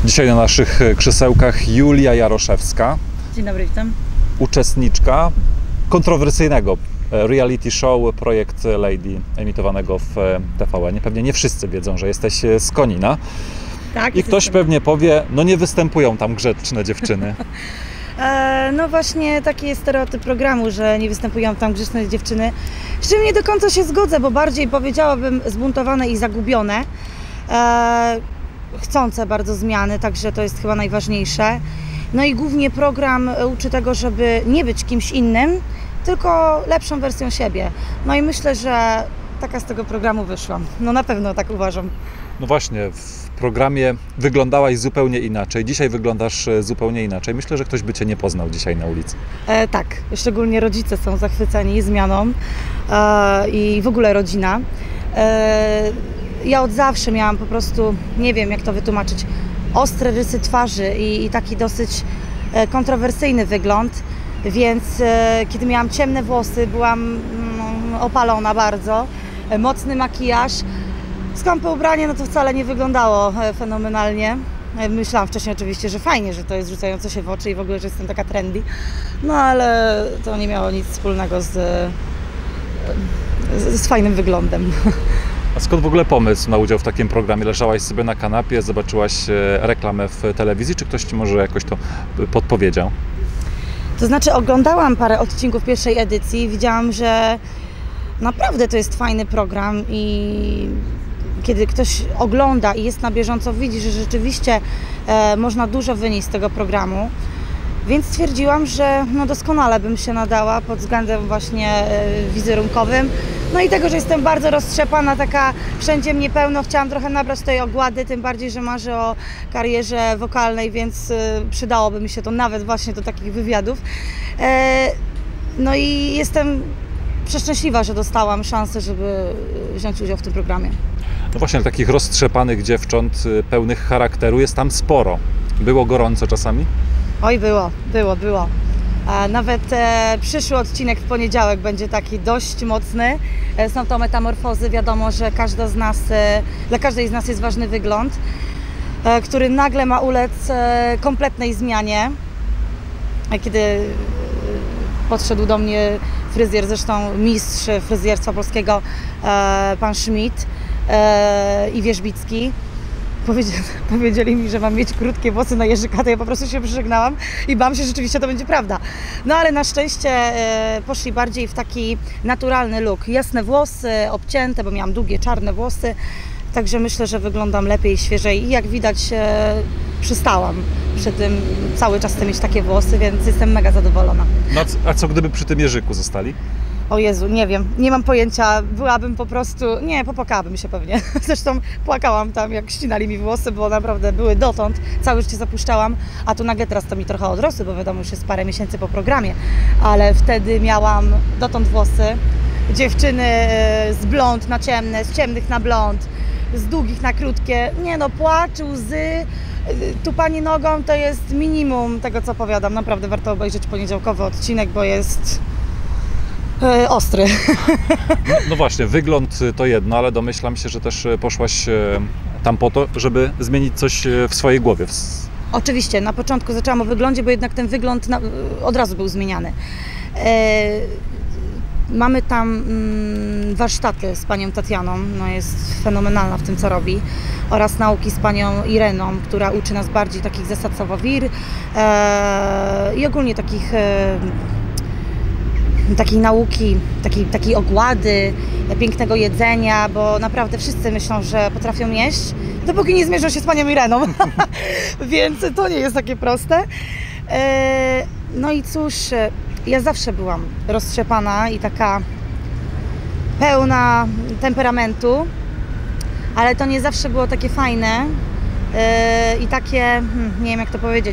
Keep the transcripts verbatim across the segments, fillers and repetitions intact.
Dzisiaj na naszych krzesełkach Julia Jaroszewska. Dzień dobry, witam. Uczestniczka kontrowersyjnego reality show Projekt Lady, emitowanego w T V N. Pewnie nie wszyscy wiedzą, że jesteś z Konina. Tak, I ktoś pewnie powie, no nie występują tam grzeczne dziewczyny. e, no właśnie taki jest stereotyp programu, że nie występują tam grzeczne dziewczyny. Z czym nie do końca się zgodzę, bo bardziej powiedziałabym zbuntowane i zagubione. E, chcące bardzo zmiany, także to jest chyba najważniejsze. No i głównie program uczy tego, żeby nie być kimś innym, tylko lepszą wersją siebie. No i myślę, że taka z tego programu wyszłam. No na pewno tak uważam. No właśnie, w programie wyglądałaś zupełnie inaczej. Dzisiaj wyglądasz zupełnie inaczej. Myślę, że ktoś by Cię nie poznał dzisiaj na ulicy. E, tak, szczególnie rodzice są zachwyceni zmianą e, i w ogóle rodzina. E, ja od zawsze miałam po prostu, nie wiem jak to wytłumaczyć, ostre rysy twarzy i, i taki dosyć e, kontrowersyjny wygląd, więc e, kiedy miałam ciemne włosy, byłam mm, opalona bardzo, e, mocny makijaż, skąpe ubranie, no to wcale nie wyglądało e, fenomenalnie. E, myślałam wcześniej oczywiście, że fajnie, że to jest rzucające się w oczy i w ogóle, że jestem taka trendy, no ale to nie miało nic wspólnego z, e, z, z fajnym wyglądem. A skąd w ogóle pomysł na udział w takim programie? Leżałaś sobie na kanapie, zobaczyłaś reklamę w telewizji, czy ktoś Ci może jakoś to podpowiedział? To znaczy oglądałam parę odcinków pierwszej edycji, widziałam, że naprawdę to jest fajny program i kiedy ktoś ogląda i jest na bieżąco, widzi, że rzeczywiście e, można dużo wynieść z tego programu. Więc stwierdziłam, że no doskonale bym się nadała pod względem właśnie e, wizerunkowym. No i tego, że jestem bardzo roztrzepana, taka wszędzie mnie pełno, chciałam trochę nabrać tej ogłady, tym bardziej, że marzę o karierze wokalnej, więc e, przydałoby mi się to nawet właśnie do takich wywiadów. E, no i jestem przeszczęśliwa, że dostałam szansę, żeby wziąć udział w tym programie. No właśnie, takich roztrzepanych dziewcząt, pełnych charakteru jest tam sporo. Było gorąco czasami? Oj, było, było, było. A nawet e, przyszły odcinek w poniedziałek będzie taki dość mocny. E, są to metamorfozy. Wiadomo, że każda z nas, e, dla każdej z nas jest ważny wygląd, e, który nagle ma ulec e, kompletnej zmianie. E, kiedy e, podszedł do mnie fryzjer, zresztą mistrz fryzjerstwa polskiego, e, pan Schmidt e, i Wierzbicki. Powiedzieli, powiedzieli mi, że mam mieć krótkie włosy na Jerzyka, to ja po prostu się przeżegnałam i bałam się, że rzeczywiście to będzie prawda. No ale na szczęście e, poszli bardziej w taki naturalny look. Jasne włosy, obcięte, bo miałam długie, czarne włosy, także myślę, że wyglądam lepiej, świeżej i jak widać e, przystałam przy tym, cały czas chcę mieć takie włosy, więc jestem mega zadowolona. No, a co gdyby przy tym Jerzyku zostali? O Jezu, nie wiem, nie mam pojęcia, byłabym po prostu, nie, popłakałabym się pewnie. Zresztą płakałam tam, jak ścinali mi włosy, bo naprawdę były dotąd, całe życie zapuszczałam, a tu nagle teraz to mi trochę odrosły, bo wiadomo, już jest parę miesięcy po programie, ale wtedy miałam dotąd włosy, dziewczyny z blond na ciemne, z ciemnych na blond, z długich na krótkie, nie no, płacz, łzy, tupanie nogą to jest minimum tego, co opowiadam, naprawdę warto obejrzeć poniedziałkowy odcinek, bo jest E, ostry. No, no właśnie, wygląd to jedno, ale domyślam się, że też poszłaś tam po to, żeby zmienić coś w swojej głowie. Oczywiście, na początku zaczęłam o wyglądzie, bo jednak ten wygląd na, od razu był zmieniany. E, mamy tam mm, warsztaty z panią Tatianą, no jest fenomenalna w tym, co robi, oraz nauki z panią Ireną, która uczy nas bardziej takich zasad savoir e, i ogólnie takich e, takiej nauki, takiej, takiej ogłady, pięknego jedzenia, bo naprawdę wszyscy myślą, że potrafią jeść, dopóki nie zmierzą się z panią Ireną, więc to nie jest takie proste. No i cóż, ja zawsze byłam roztrzepana i taka pełna temperamentu, ale to nie zawsze było takie fajne i takie, nie wiem jak to powiedzieć,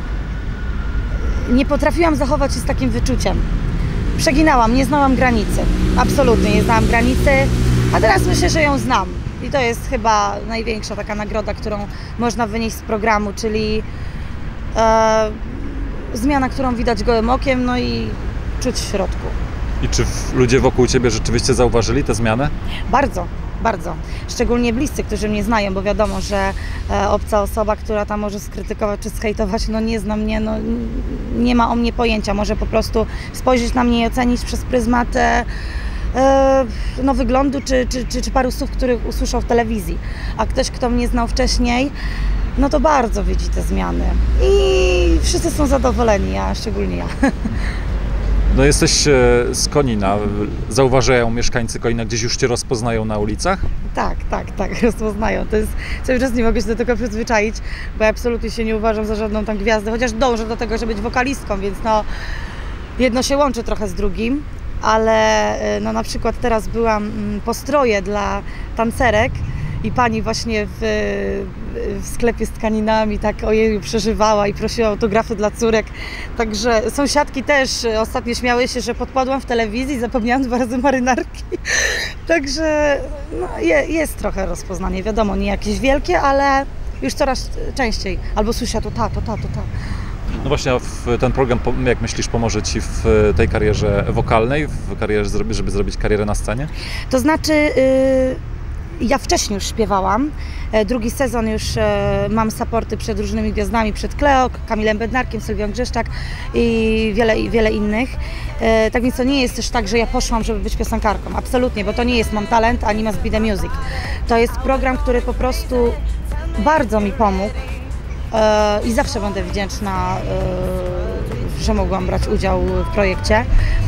nie potrafiłam zachować się z takim wyczuciem. Przeginałam, nie znałam granicy, absolutnie nie znałam granicy, a teraz myślę, że ją znam i to jest chyba największa taka nagroda, którą można wynieść z programu, czyli e, zmiana, którą widać gołym okiem, no i czuć w środku. I czy ludzie wokół Ciebie rzeczywiście zauważyli tę zmianę? Bardzo, bardzo. Szczególnie bliscy, którzy mnie znają, bo wiadomo, że e, obca osoba, która tam może skrytykować czy zhejtować, no nie zna mnie, no nie ma o mnie pojęcia. Może po prostu spojrzeć na mnie i ocenić przez pryzmat e, e, no, wyglądu czy, czy, czy, czy paru słów, których usłyszał w telewizji. A ktoś, kto mnie znał wcześniej, no to bardzo widzi te zmiany. I wszyscy są zadowoleni, a szczególnie ja. No jesteś z Konina. Zauważają mieszkańcy Konina, gdzieś już Cię rozpoznają na ulicach? Tak, tak, tak, rozpoznają. To jest, cały czas nie mogę się do tego przyzwyczaić, bo ja absolutnie się nie uważam za żadną tam gwiazdę, chociaż dążę do tego, żeby być wokalistką, więc no jedno się łączy trochę z drugim, ale no na przykład teraz byłam po stroje dla tancerek i pani właśnie w, w sklepie z tkaninami tak ojej przeżywała i prosiła o autografy dla córek. Także sąsiadki też ostatnio śmiały się, że podpadłam w telewizji i zapomniałam dwa razy marynarki. Także no, je, jest trochę rozpoznanie. Wiadomo, nie jakieś wielkie, ale już coraz częściej. Albo słyszę to ta, to ta, to ta. No właśnie, ten program, jak myślisz, pomoże Ci w tej karierze wokalnej, w karierze, żeby zrobić karierę na scenie? To znaczy... Yy... Ja wcześniej już śpiewałam, drugi sezon już mam supporty przed różnymi gwiazdami, przed Kleo, Kamilem Bednarkiem, Sylwią Grzeszczak i wiele, wiele innych. Tak więc to nie jest też tak, że ja poszłam, żeby być piosenkarką. Absolutnie, bo to nie jest Mam Talent ani Must Be The Music. To jest program, który po prostu bardzo mi pomógł i zawsze będę wdzięczna, że mogłam brać udział w projekcie.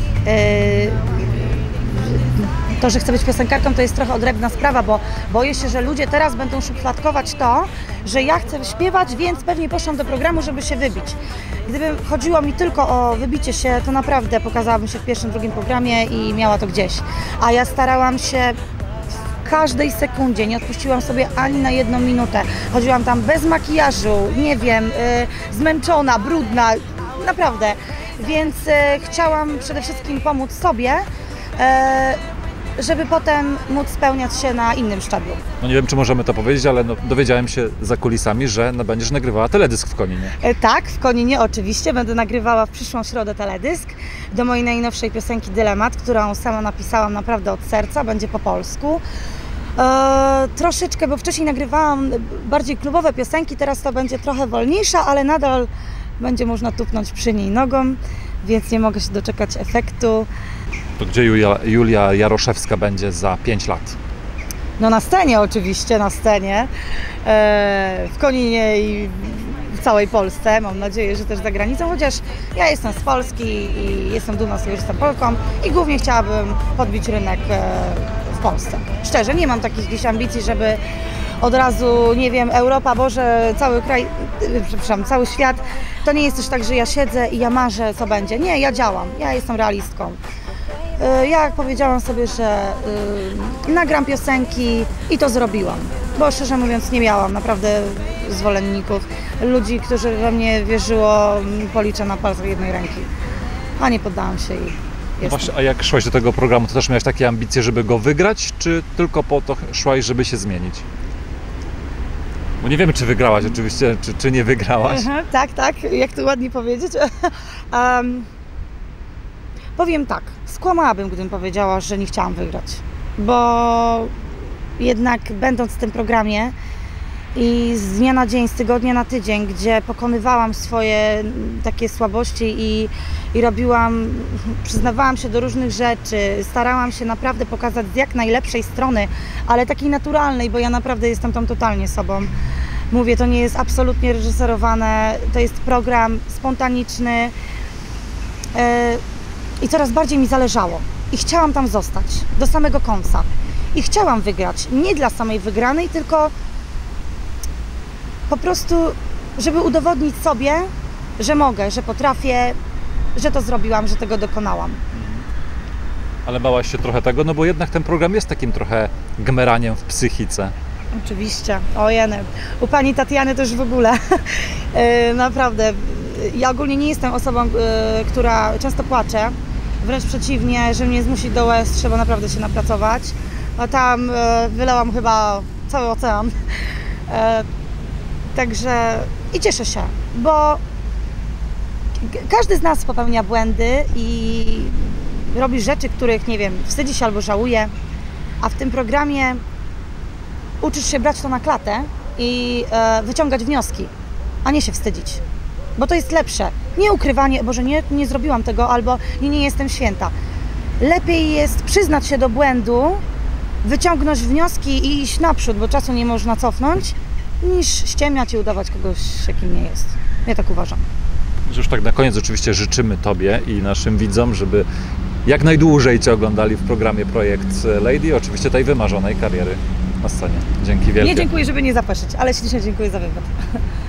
To, że chcę być piosenkarką, to jest trochę odrębna sprawa, bo boję się, że ludzie teraz będą szufladkować to, że ja chcę śpiewać, więc pewnie poszłam do programu, żeby się wybić. Gdyby chodziło mi tylko o wybicie się, to naprawdę pokazałabym się w pierwszym, drugim programie i miała to gdzieś. A ja starałam się w każdej sekundzie, nie odpuściłam sobie ani na jedną minutę. Chodziłam tam bez makijażu, nie wiem, yy, zmęczona, brudna, naprawdę. Więc yy, chciałam przede wszystkim pomóc sobie, yy, żeby potem móc spełniać się na innym szczeblu. No nie wiem, czy możemy to powiedzieć, ale no, dowiedziałem się za kulisami, że no, będziesz nagrywała teledysk w Koninie. E, tak, w Koninie oczywiście. Będę nagrywała w przyszłą środę teledysk do mojej najnowszej piosenki Dylemat, którą sama napisałam naprawdę od serca, będzie po polsku. E, troszeczkę, bo wcześniej nagrywałam bardziej klubowe piosenki, teraz to będzie trochę wolniejsza, ale nadal będzie można tupnąć przy niej nogą, więc nie mogę się doczekać efektu. To gdzie Julia, Julia Jaroszewska będzie za pięć lat? No na scenie oczywiście, na scenie, e, w Koninie i w całej Polsce, mam nadzieję, że też za granicą, chociaż ja jestem z Polski i jestem dumna z tego, że jestem Polką i głównie chciałabym podbić rynek e, w Polsce. Szczerze, nie mam takich gdzieś ambicji, żeby od razu, nie wiem, Europa, Boże, cały kraj, przepraszam, cały świat. To nie jest też tak, że ja siedzę i ja marzę, co będzie. Nie, ja działam, ja jestem realistką. Ja powiedziałam sobie, że y, nagram piosenki i to zrobiłam, bo szczerze mówiąc nie miałam naprawdę zwolenników, ludzi, którzy we mnie wierzyło, policzę na palcach jednej ręki, a nie poddałam się i no właśnie, a jak szłaś do tego programu, to też miałaś takie ambicje, żeby go wygrać, czy tylko po to szłaś, żeby się zmienić? Bo nie wiemy, czy wygrałaś oczywiście, czy, czy nie wygrałaś. Aha, tak, tak, jak to ładnie powiedzieć. um, powiem tak, skłamałabym, gdybym powiedziała, że nie chciałam wygrać, bo jednak będąc w tym programie i z dnia na dzień, z tygodnia na tydzień, gdzie pokonywałam swoje takie słabości i, i robiłam, przyznawałam się do różnych rzeczy, starałam się naprawdę pokazać z jak najlepszej strony, ale takiej naturalnej, bo ja naprawdę jestem tam totalnie sobą. Mówię, to nie jest absolutnie reżyserowane, to jest program spontaniczny yy, i coraz bardziej mi zależało i chciałam tam zostać do samego końca i chciałam wygrać, nie dla samej wygranej, tylko po prostu, żeby udowodnić sobie, że mogę, że potrafię, że to zrobiłam, że tego dokonałam. Ale bałaś się trochę tego, no bo jednak ten program jest takim trochę gmeraniem w psychice. Oczywiście, ojeny. U pani Tatiany też w ogóle. Naprawdę, ja ogólnie nie jestem osobą, która często płacze. Wręcz przeciwnie, że mnie zmusić do łez, trzeba naprawdę się napracować. A tam wylałam chyba cały ocean. Także i cieszę się, bo każdy z nas popełnia błędy i robi rzeczy, których, nie wiem, wstydzi się albo żałuje, a w tym programie uczysz się brać to na klatę i e, wyciągać wnioski, a nie się wstydzić. Bo to jest lepsze. Nie ukrywanie, Boże, nie, nie zrobiłam tego, albo nie, nie jestem święta. Lepiej jest przyznać się do błędu, wyciągnąć wnioski i iść naprzód, bo czasu nie można cofnąć, niż ściemniać i udawać kogoś, jakim nie jest. Ja tak uważam. Już tak na koniec oczywiście życzymy Tobie i naszym widzom, żeby jak najdłużej Cię oglądali w programie Projekt Lady, oczywiście tej wymarzonej kariery na scenie. Dzięki wielkie. Nie dziękuję, żeby nie zapeszyć, ale ślicznie dziękuję za wywiad.